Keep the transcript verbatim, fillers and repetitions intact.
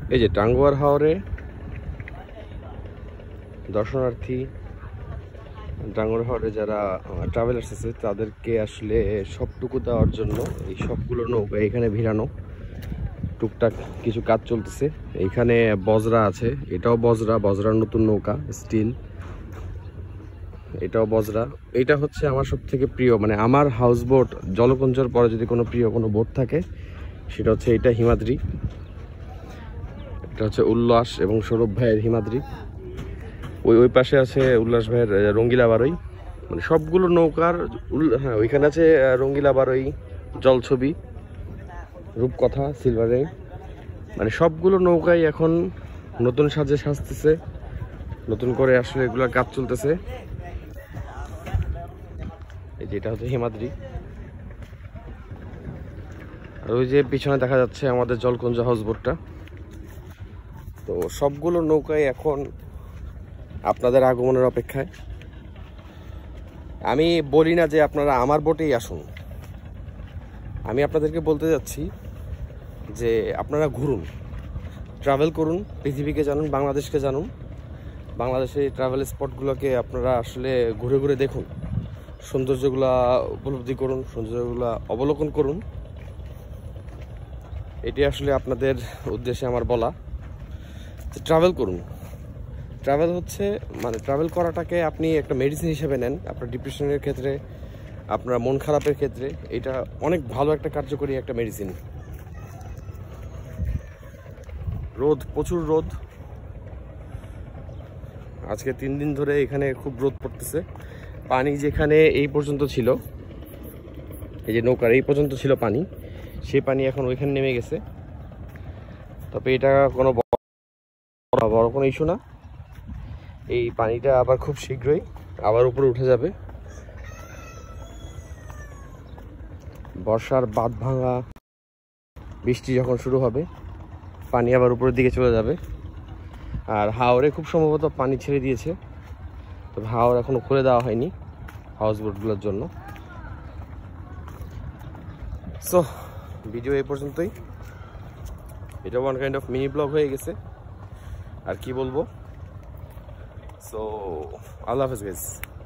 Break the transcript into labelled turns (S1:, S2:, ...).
S1: এই যে টাঙ্গুয়ার হাওরে দর্শনার্থী, টাঙ্গুয়ার হাওরে যারা ট্রাভেলার্স আছে তাদেরকে আসলে সবটুকু দেওয়ার জন্য এই সবগুলো নৌকা এখানে ভিড়ানো। টুকটাক কিছু কাজ চলতেছে। এইখানে বজরা আছে, এটাও বজরা, বজরার নতুন নৌকা স্টিল, এটাও বজরা। এটা হচ্ছে আমার সব থেকে প্রিয়, মানে আমার হাউস বোট জলকুঞ্জর পরে যদি কোনো প্রিয় কোনো বোট থাকে সেটা হচ্ছে এটা, হিমাদ্রি। এটা হচ্ছে উল্লাস এবং সৌরভ ভাইয়ের হিমাদ্রি। ওই ওই পাশে আছে উল্লাস ভাইয়ের রঙ্গিলা বারোই। মানে সবগুলো নৌকার, হ্যাঁ ওইখানে আছে রঙ্গিলা বারোই, জলছবি, রূপকথা, সিলভার রেইন। মানে সবগুলো নৌকাই এখন নতুন সাজে সাজতেছে, নতুন করে আসলে এগুলোর কাজ চলতেছে। এই যে এটা হচ্ছে হিমাদ্রি। আর ওই যে পিছনে দেখা যাচ্ছে আমাদের জলকুঞ্জ হাউস বোটটা। তো সবগুলো নৌকাই এখন আপনাদের আগমনের অপেক্ষায়। আমি বলি না যে আপনারা আমার বোটেই আসুন, আমি আপনাদেরকে বলতে যাচ্ছি যে আপনারা ঘুরুন, ট্রাভেল করুন, পৃথিবীকে জানুন, বাংলাদেশকে জানুন। বাংলাদেশের ট্রাভেল স্পটগুলোকে আপনারা আসলে ঘুরে ঘুরে দেখুন, সৌন্দর্যগুলা উপলব্ধি করুন, সৌন্দর্যগুলা অবলোকন করুন। এটি আসলে আপনাদের উদ্দেশ্যে আমার বলা যে ট্রাভেল করুন। ট্রাভেল হচ্ছে মানে ট্রাভেল করাটাকে আপনি একটা মেডিসিন হিসেবে নেন আপনার ডিপ্রেশনের ক্ষেত্রে, আপনার মন খারাপের ক্ষেত্রে। এটা অনেক ভালো একটা কার্যকরী একটা মেডিসিন। রোদ, প্রচুর রোদ, আজকে তিন দিন ধরে এখানে খুব রোদ পড়তেছে। পানি যেখানে এই পর্যন্ত ছিল, এই যে নৌকার এই পর্যন্ত ছিল পানি, সেই পানি এখন ওইখানে নেমে গেছে। তবে এটা কোনো বড় কোনো ইস্যু না, এই পানিটা আবার খুব শীঘ্রই আবার উপরে উঠে যাবে। বর্ষার বাঁধ ভাঙা বৃষ্টি যখন শুরু হবে পানি আবার উপরের দিকে চলে যাবে। আর হাওরে খুব সম্ভবত পানি ছেড়ে দিয়েছে, তবে হাওর এখনো খুলে দেওয়া হয়নি হাউস বোটগুলোর জন্য। সো ভিডিও এই পর্যন্তই। এটা one kind of mini blog হয়ে গেছে, আর কি বলবো। সো আল্লাহ হাফেজ গাইস।